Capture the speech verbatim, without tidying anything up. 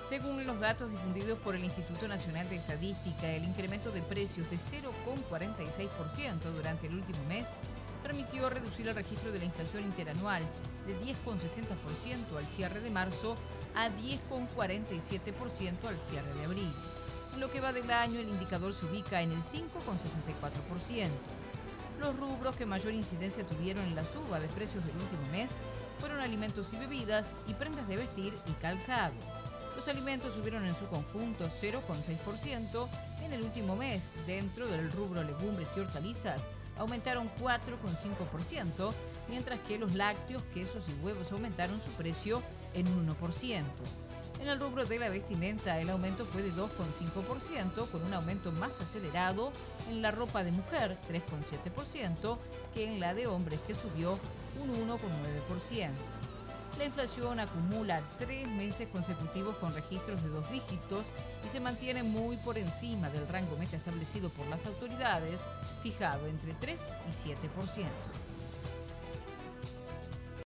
Según los datos difundidos por el Instituto Nacional de Estadística, el incremento de precios de cero coma cuarenta y seis por ciento durante el último mes permitió reducir el registro de la inflación interanual de diez coma sesenta por ciento al cierre de marzo a diez coma cuarenta y siete por ciento al cierre de abril. En lo que va del año, el indicador se ubica en el cinco coma sesenta y cuatro por ciento. Los rubros que mayor incidencia tuvieron en la suba de precios del último mes fueron alimentos y bebidas y prendas de vestir y calzado. Los alimentos subieron en su conjunto cero coma seis por ciento en el último mes. Dentro del rubro legumbres y hortalizas aumentaron cuatro coma cinco por ciento, mientras que los lácteos, quesos y huevos aumentaron su precio en un uno por ciento. En el rubro de la vestimenta, el aumento fue de dos coma cinco por ciento, con un aumento más acelerado en la ropa de mujer, tres coma siete por ciento, que en la de hombres, que subió un uno coma nueve por ciento. La inflación acumula tres meses consecutivos con registros de dos dígitos y se mantiene muy por encima del rango meta establecido por las autoridades, fijado entre tres y siete por ciento.